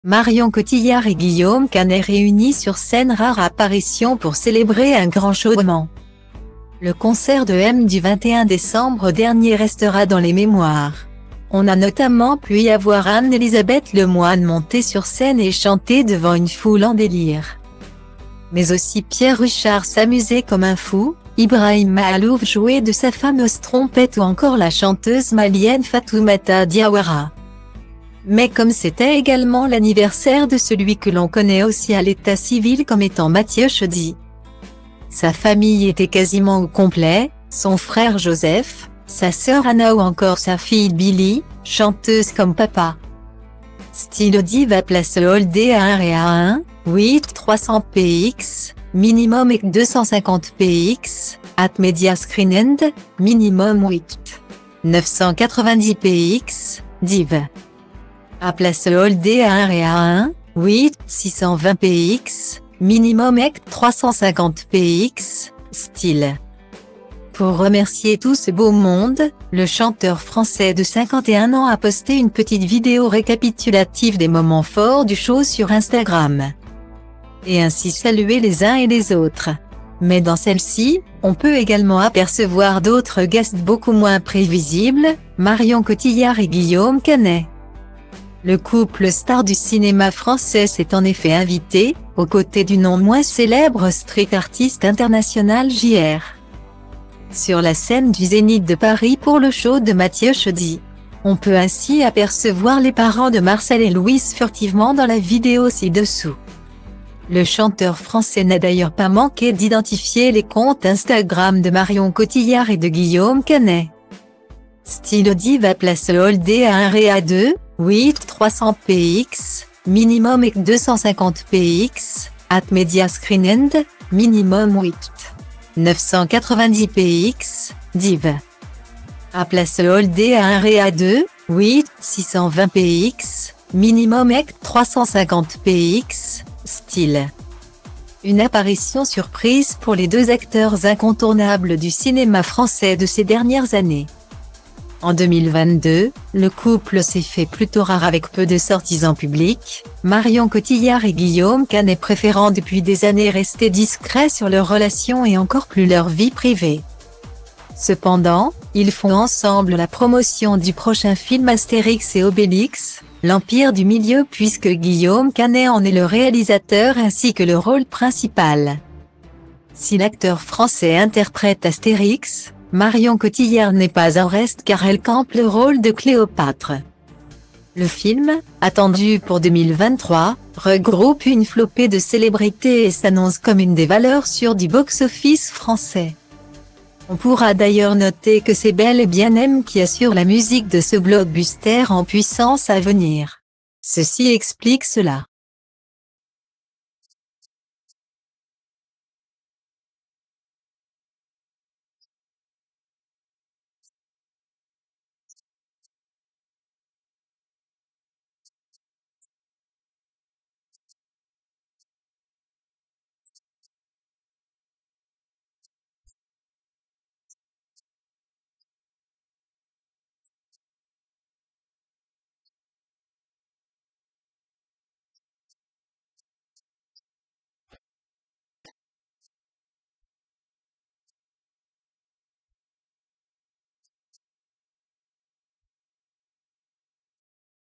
Marion Cotillard et Guillaume Canet réunis sur scène, rare apparition pour célébrer un grand showman. Le concert de M du 21 décembre dernier restera dans les mémoires. On a notamment pu y avoir Anne-Elisabeth Lemoine monter sur scène et chanter devant une foule en délire. Mais aussi Pierre Richard s'amuser comme un fou, Ibrahim Mahalouf jouer de sa fameuse trompette ou encore la chanteuse malienne Fatoumata Diawara. Mais comme c'était également l'anniversaire de celui que l'on connaît aussi à l'état civil comme étant Mathieu Chédid. Sa famille était quasiment au complet, son frère Joseph, sa sœur Anna ou encore sa fille Billy, chanteuse comme papa. Stylo Diva place le Holdé à 1 Réa 1, 8 300 px, minimum et 250 px, at Media Screen End, minimum 8 990 px, div. À place le Holdé à 1 Réa 1, 8 620 px, minimum et 350 px, style. Pour remercier tout ce beau monde, le chanteur français de 51 ans a posté une petite vidéo récapitulative des moments forts du show sur Instagram. Et ainsi saluer les uns et les autres. Mais dans celle-ci, on peut également apercevoir d'autres guests beaucoup moins prévisibles, Marion Cotillard et Guillaume Canet. Le couple star du cinéma français s'est en effet invité, aux côtés du non moins célèbre street artiste international J.R. sur la scène du Zénith de Paris pour le show de Mathieu Chédid. On peut ainsi apercevoir les parents de Marcel et Louise furtivement dans la vidéo ci-dessous. Le chanteur français n'a d'ailleurs pas manqué d'identifier les comptes Instagram de Marion Cotillard et de Guillaume Canet. Stylo Diva place le Holdé à 1 Réa 2, 8 300 px, minimum et 250 px, at Media Screen End, minimum 8 990 px, div. À place le Holdé à 1 Réa 2, 8 620 px, minimum et 350 px, style. Une apparition surprise pour les deux acteurs incontournables du cinéma français de ces dernières années. En 2022, le couple s'est fait plutôt rare avec peu de sorties en public, Marion Cotillard et Guillaume Canet préférant depuis des années rester discrets sur leur relation et encore plus leur vie privée. Cependant, ils font ensemble la promotion du prochain film Astérix et Obélix, l'Empire du Milieu puisque Guillaume Canet en est le réalisateur ainsi que le rôle principal. Si l'acteur français interprète Astérix, Marion Cotillard n'est pas en reste car elle campe le rôle de Cléopâtre. Le film, attendu pour 2023, regroupe une flopée de célébrités et s'annonce comme une des valeurs sûres du box-office français. On pourra d'ailleurs noter que c'est bel et bien M qui assure la musique de ce blockbuster en puissance à venir. Ceci explique cela.